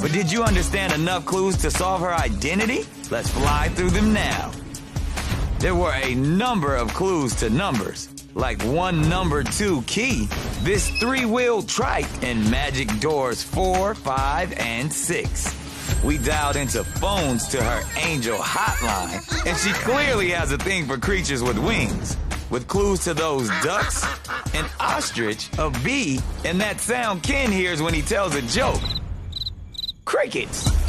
But did you understand enough clues to solve her identity? Let's fly through them now. There were a number of clues to numbers, like one number 2 key, this 3-wheeled trike, and magic doors 4, 5, and 6. We dialed into phones to her angel hotline, and she clearly has a thing for creatures with wings, with clues to those ducks, an ostrich, a bee, and that sound Ken hears when he tells a joke. Crickets.